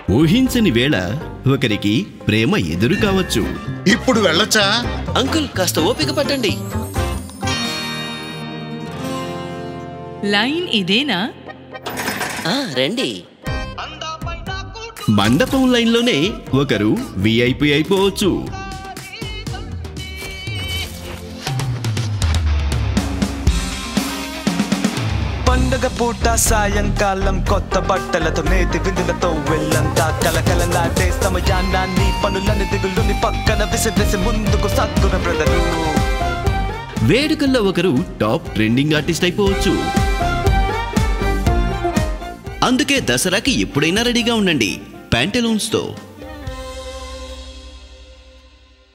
ఊహించని వేళ ఒకరికి ప్రేమ ఎదురు కావచ్చు. ఇప్పుడు వెళ్ళొచ్చా? అంకుల్ కాస్త ఓపిక పట్టండి. లైన్ ఇదేనా? రండి. మండపం లైన్లోనే ఒకరు విఐపి అయిపోవచ్చు. పండుగ పూట సాయంకాలం కొత్త బట్టలతో నేతి విందులతో వెళ్ళంతా కలకలలాడే సమయాన్ని పనులని దిగులుని పక్కన విసిరిసి ముందుకు సాగున బ్రదరు. వేడుకల్లో ఒకరు టాప్ ట్రెండింగ్ ఆర్టిస్ట్ అయిపోవచ్చు. అందుకే దసరాకి ఎప్పుడైనా రెడీగా ఉండండి ప్యాంటలూన్స్తో.